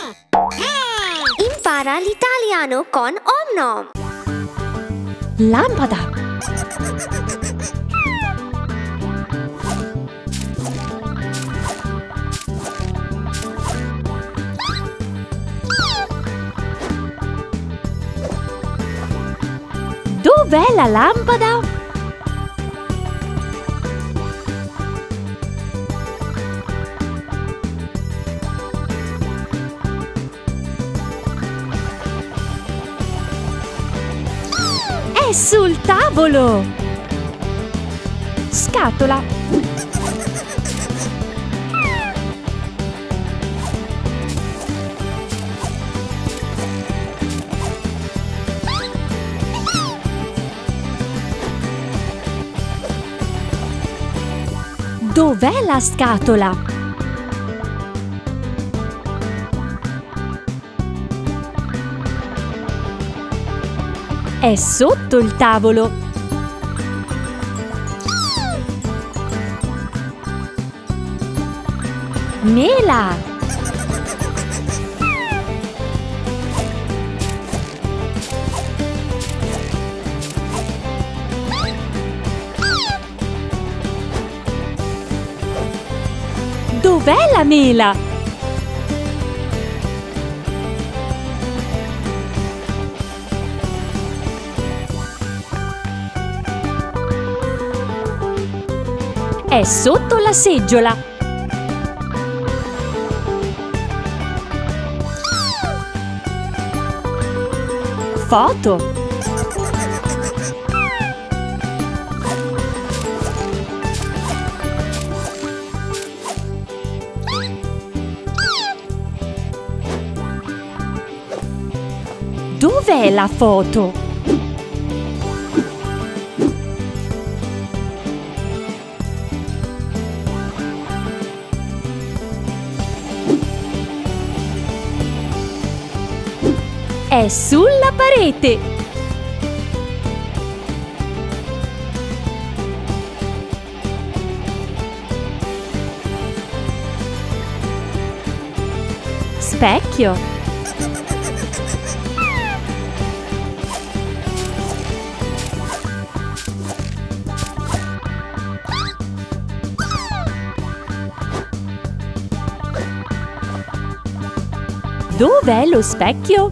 Impara l'italiano con Om Nom. Lampada. Dov'è la lampada? È sul tavolo! Scatola! Dov'è la scatola? È sotto il tavolo. Mela! Dov'è la mela? È sotto la seggiola. Foto. Dov'è la foto? È sulla parete! Specchio! Dov'è lo specchio?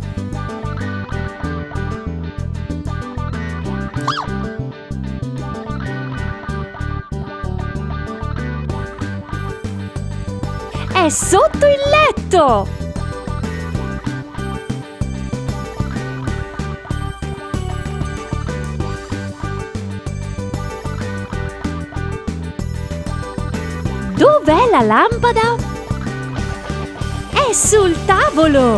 È sotto il letto! Dov'è la lampada? È sul tavolo!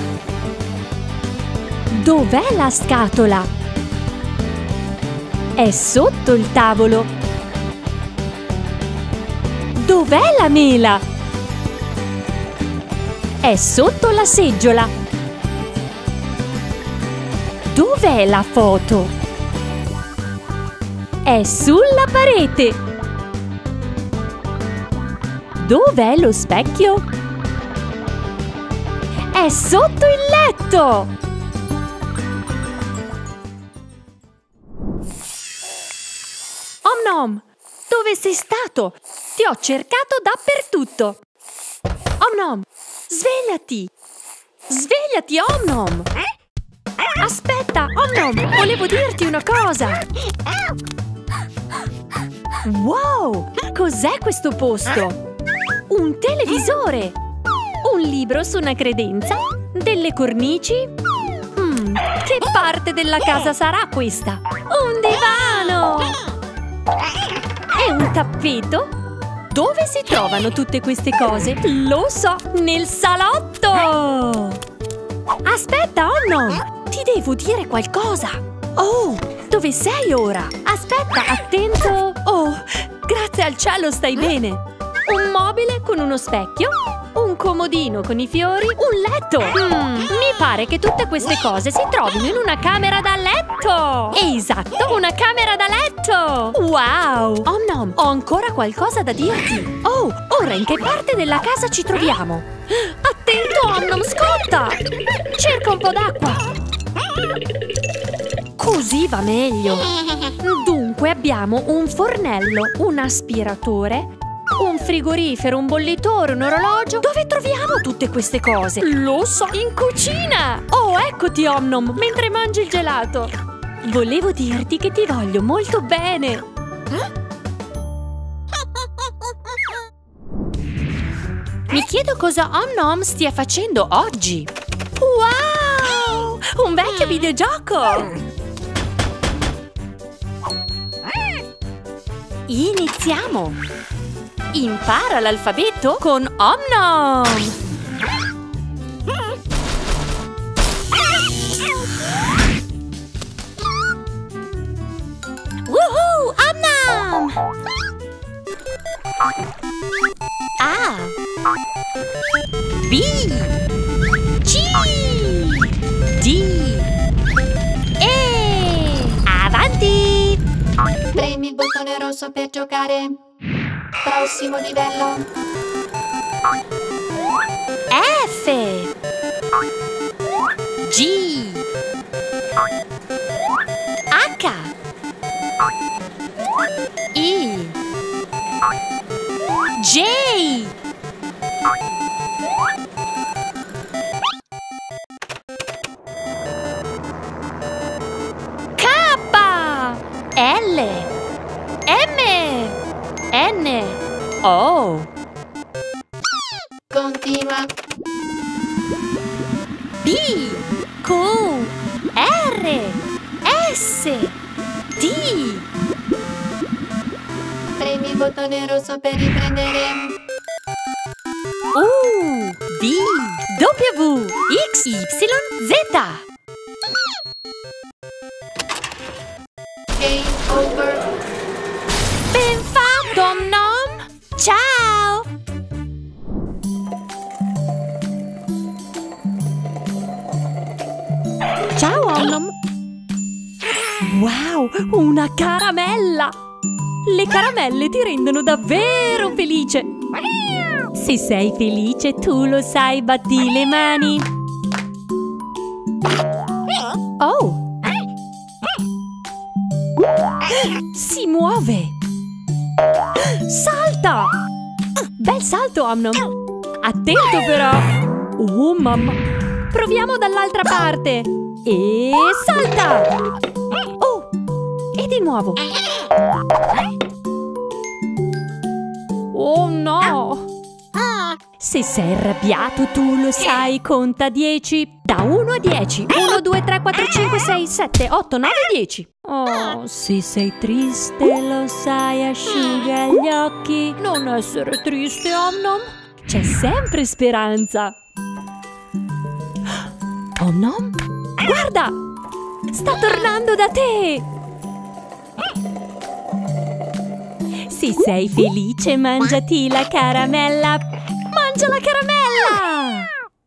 Dov'è la scatola? È sotto il tavolo! Dov'è la mela? È sotto la seggiola! Dov'è la foto? È sulla parete! Dov'è lo specchio? È sotto il letto! Om Nom, dove sei stato? Ti ho cercato dappertutto! Om Nom, svegliati! Svegliati, Om Nom! Aspetta, Om Nom, volevo dirti una cosa! Wow! Cos'è questo posto? Un televisore! Un libro su una credenza? Delle cornici? Che parte della casa sarà questa? Un divano! E un tappeto? Dove si trovano tutte queste cose? Lo so, nel salotto! Aspetta, Om Nom! Ti devo dire qualcosa! Oh, dove sei ora? Aspetta, attento! Oh, grazie al cielo stai bene! Un mobile con uno specchio? Un comodino con i fiori? Un letto! Mi pare che tutte queste cose si trovino in una camera da letto! Esatto, una camera da letto! Wow! Om Nom, ho ancora qualcosa da dirti! Oh, Ora in che parte della casa ci troviamo? Attento, Om-Nom, scotta! Cerca un po' d'acqua. Così va meglio. Dunque abbiamo un fornello, un aspiratore, un frigorifero, un bollitore, un orologio. Dove troviamo tutte queste cose? Lo so, in cucina! Oh, eccoti, Om-Nom, mentre mangi il gelato. Volevo dirti che ti voglio molto bene. Mi chiedo cosa Om-Nom stia facendo oggi. Wow! Un vecchio videogioco! Iniziamo! Impara l'alfabeto con Om-Nom! Woohoo! Om-Nom! A B C D E avanti! Premi il bottone rosso per giocare. Prossimo livello. F G H I J K L M N O Continua. P Q R S T Premi il bottone rosso per riprendere. U V W X Y Z Game over. Ben fatto, Om-Nom! Ciao! Ciao, Om-Nom! Wow, una caramella! Le caramelle ti rendono davvero felice! Se sei felice, tu lo sai, batti le mani! Oh! Si muove! Salta! Bel salto, Om-Nom! Attento però! Oh, mamma! Proviamo dall'altra parte! E salta! Oh! E di nuovo! Oh no! Se sei arrabbiato, tu lo sai, conta 10. Da 1 a 10. 1, 2, 3, 4, 5, 6, 7, 8, 9, 10. Oh, se sei triste, lo sai, asciuga gli occhi. Non essere triste, Om-Nom. C'è sempre speranza. Om-Nom, guarda! Sta tornando da te! Se sei felice, mangiati la caramella! Mangia la caramella!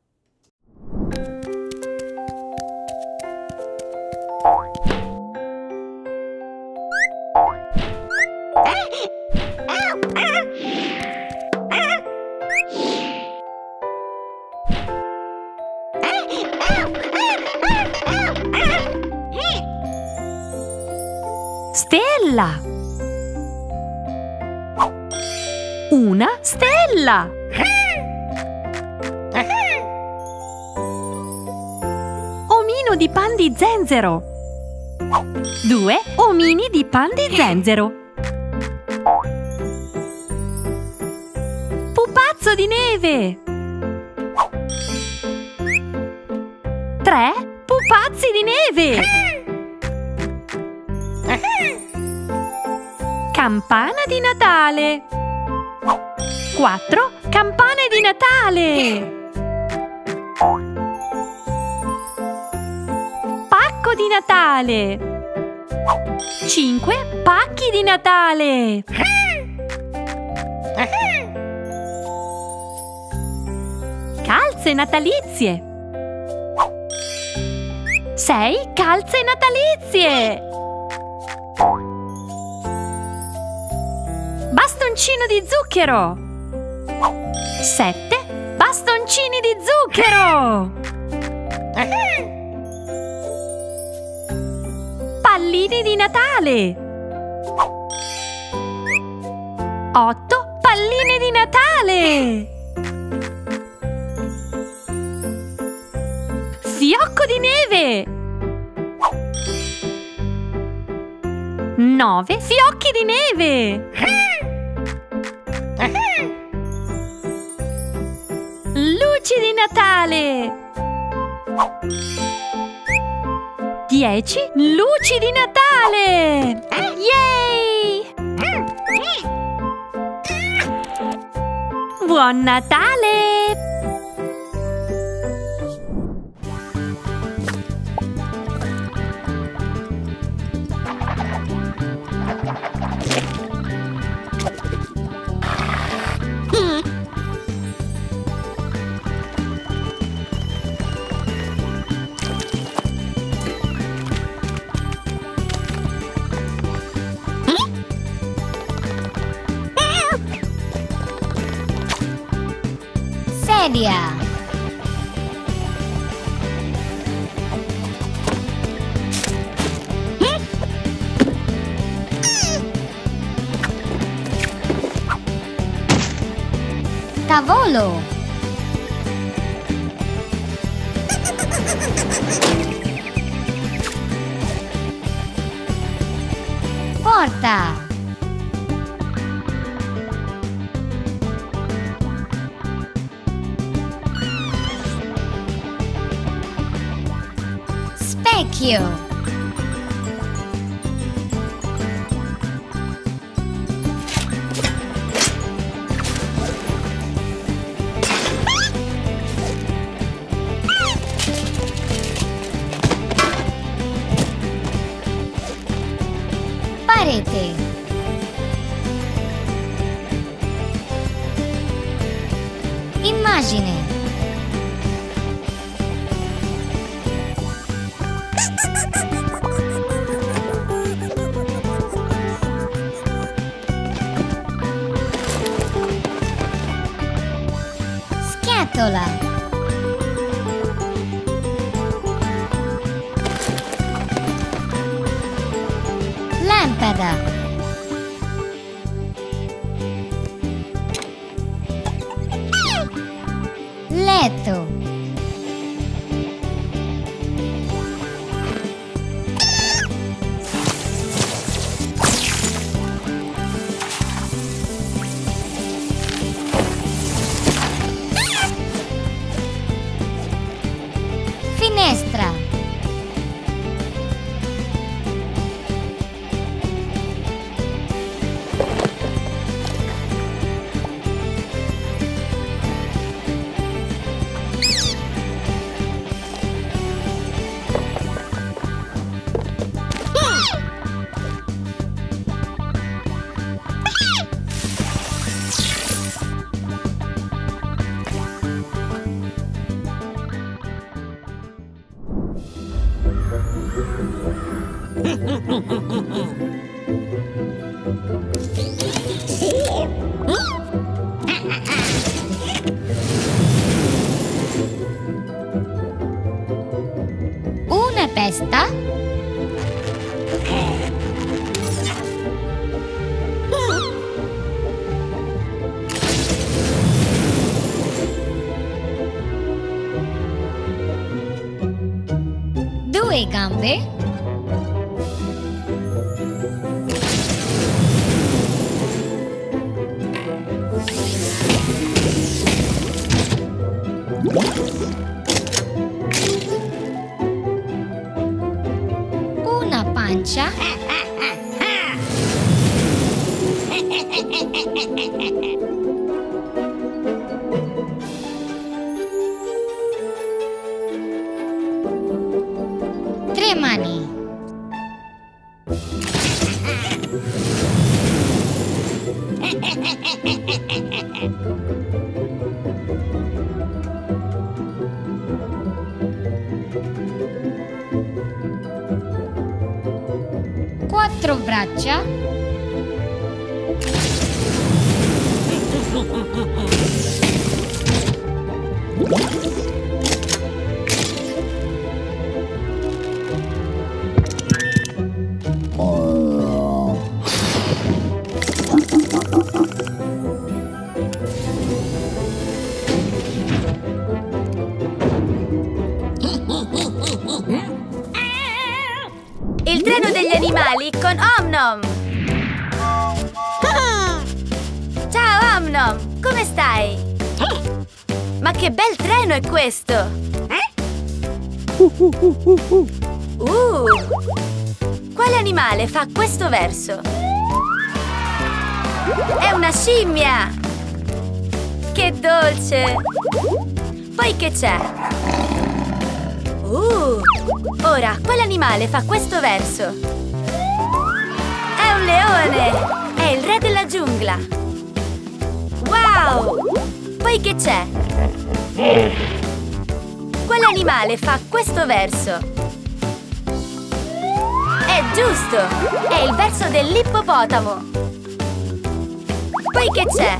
Stella! Una stella! Omino di pan di zenzero! 2 omini di pan di zenzero! Pupazzo di neve! 3 pupazzi di neve! Campana di Natale! 4 campane di Natale! Pacco di Natale! 5 pacchi di Natale! Calze natalizie! 6 calze natalizie! Bastoncino di zucchero! 7 bastoncini di zucchero! Pallini di Natale! 8 palline di Natale! Fiocco di neve! 9 fiocchi di neve! Luci di Natale! 10 luci di Natale! Yay! Buon Natale! Sedia. Tavolo. Porta. Specchio. Parete. Immagine. Scatola. Lampada. Letto. Finestra. Una testa. Due gambe. Una pancia. Tre mani. Quattro braccia. Il treno degli animali con Om-Nom! Ciao Om-Nom, come stai? Ma che bel treno è questo! Quale animale fa questo verso? È una scimmia! Che dolce! Poi che c'è? Ora, quale animale fa questo verso? È un leone! È il re della giungla! Wow! Poi che c'è? Quale animale fa questo verso? È giusto! È il verso dell'ippopotamo! Poi che c'è?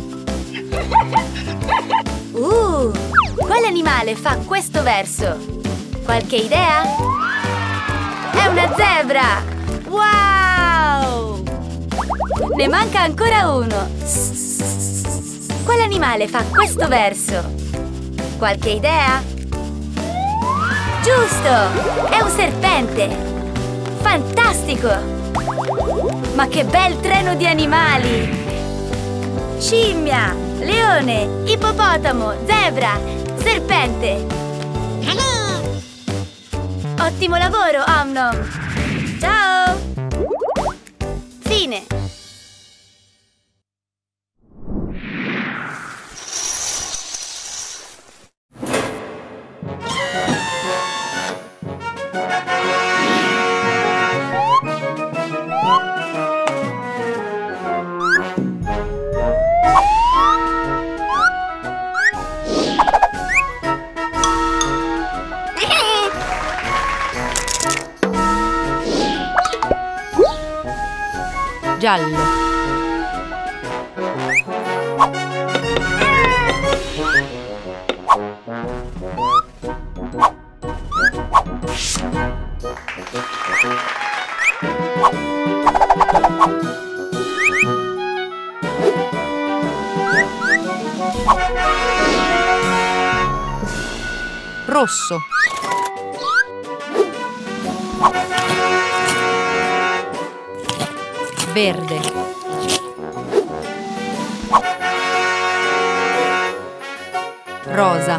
Quale animale fa questo verso? Qualche idea? È una zebra! Wow! Ne manca ancora uno! Quale animale fa questo verso? Qualche idea? Giusto! È un serpente! Fantastico! Ma che bel treno di animali! Scimmia, leone, ippopotamo, zebra, serpente! Ottimo lavoro, Om-Nom! Ciao! Fine! Giallo. Rosso. Verde. Rosa.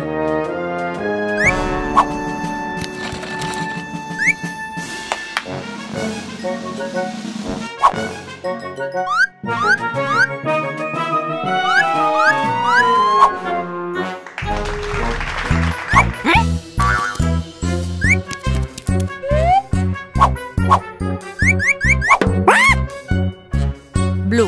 Blu.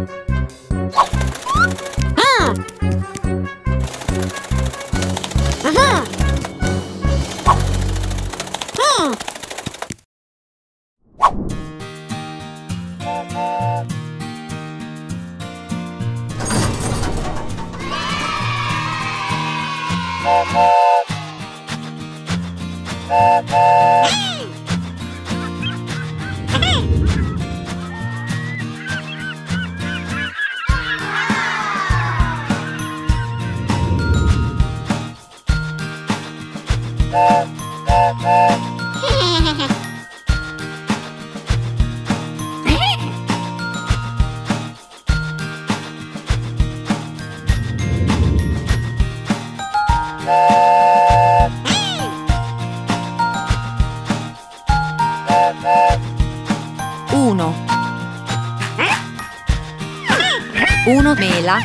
Uno mela.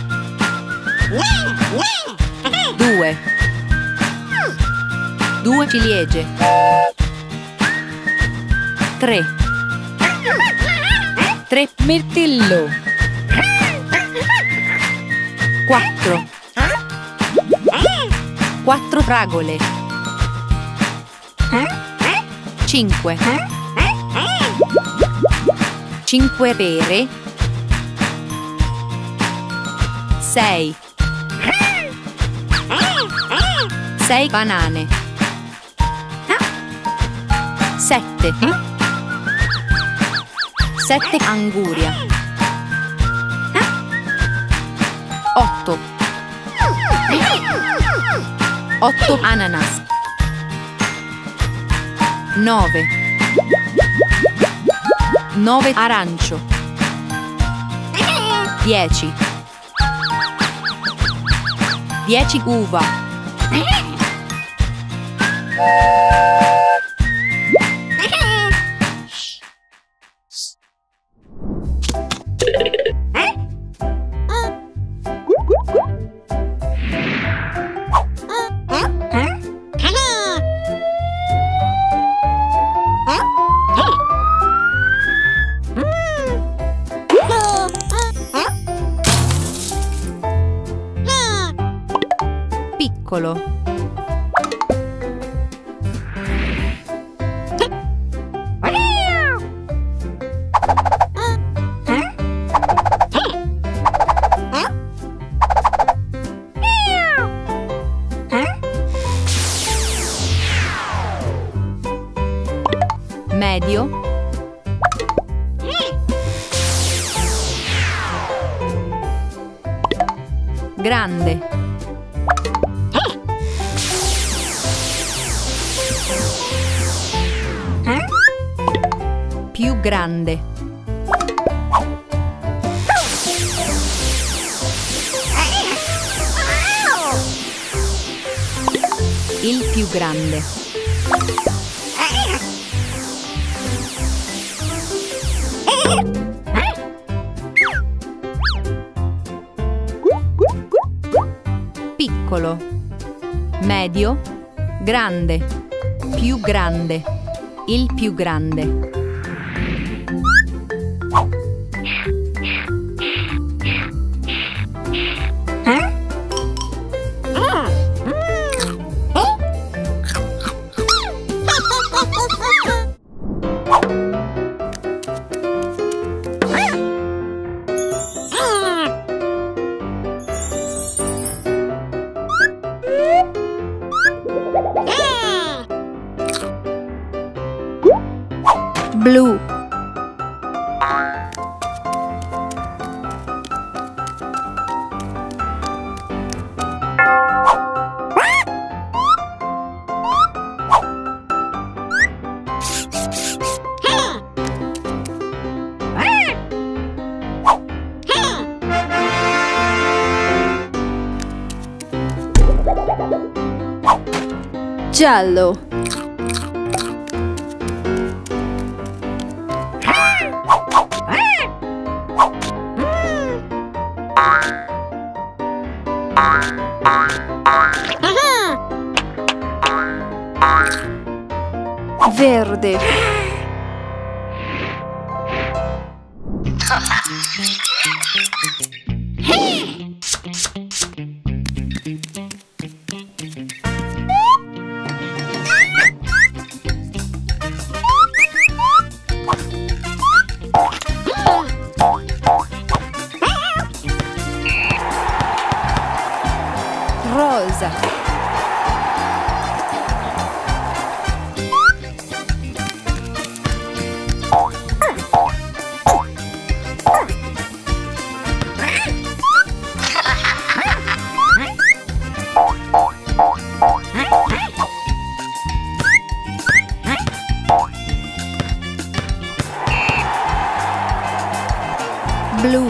2 ciliegie. 3 mirtillo. 4 fragole. 5 pere. 6 6 banane. 7. 7 anguria. 8. 8 ananas. 9. 9 arancio. 10. 10 uva. 'Piccolo. Medio. Grande. Più grande. Il più grande. Piccolo. Medio. Grande. Più grande. Il più grande. Blu. Giallo. Verde. Rosa. Blu.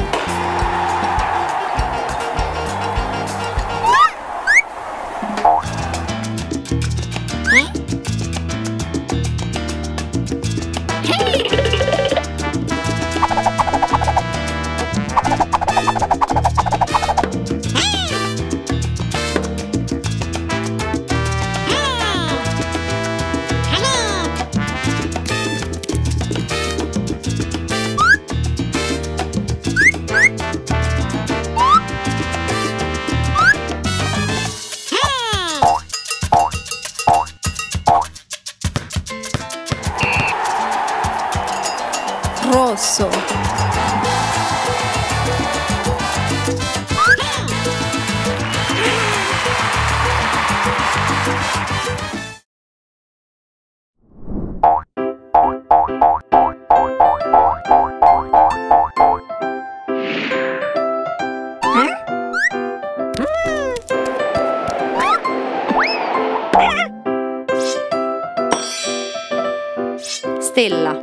Rosso. Stella.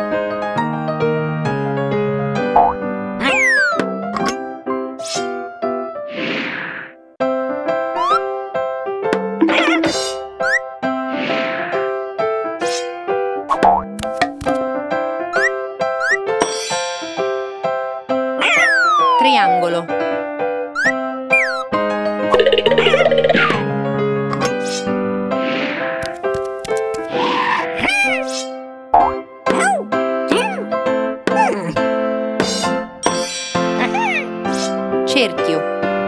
Triangolo. Cerchio.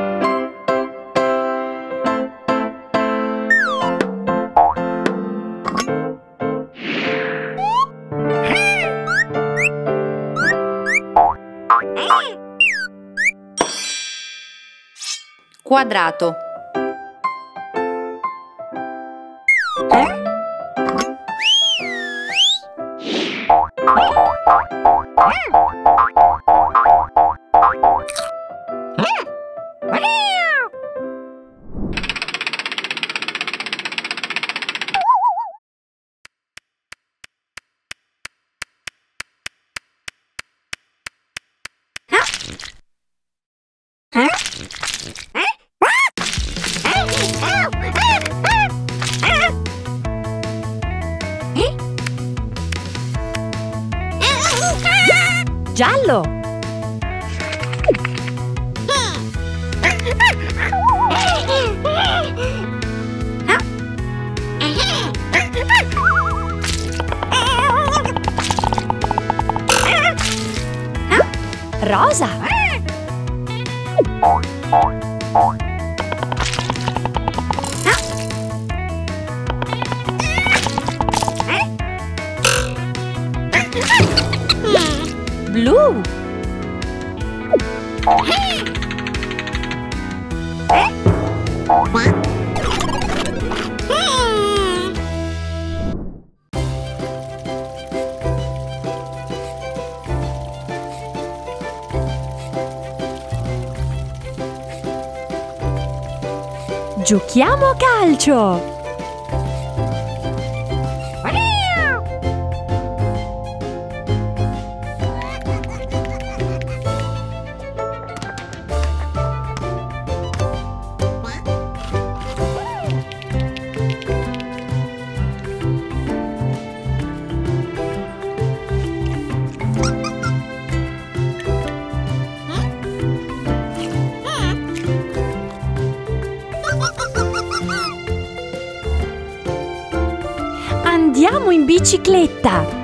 Quadrato. Giallo. Rosa. Blu. Giochiamo a calcio! Andiamo in bicicletta!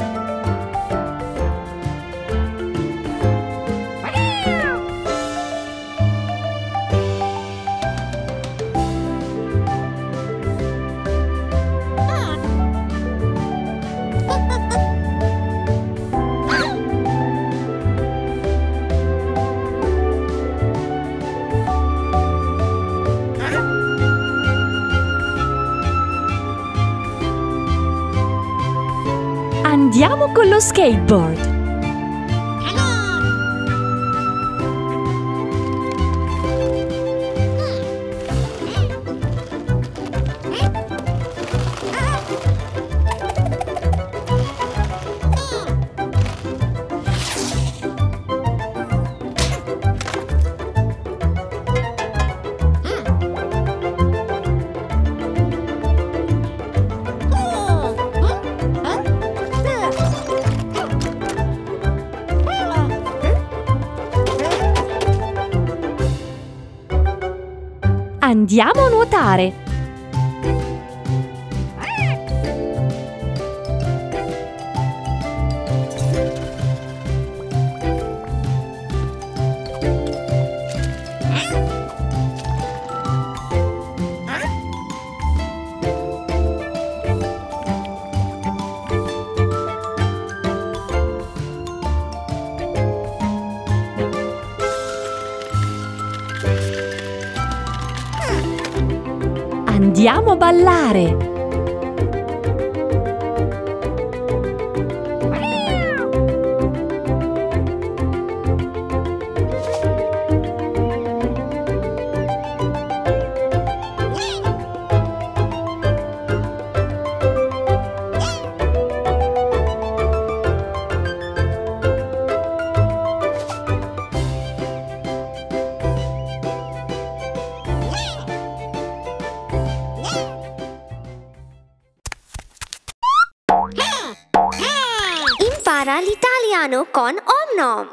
Andiamo con lo skateboard! Andiamo a nuotare! Andiamo a ballare! Impara l'italiano con OmNom!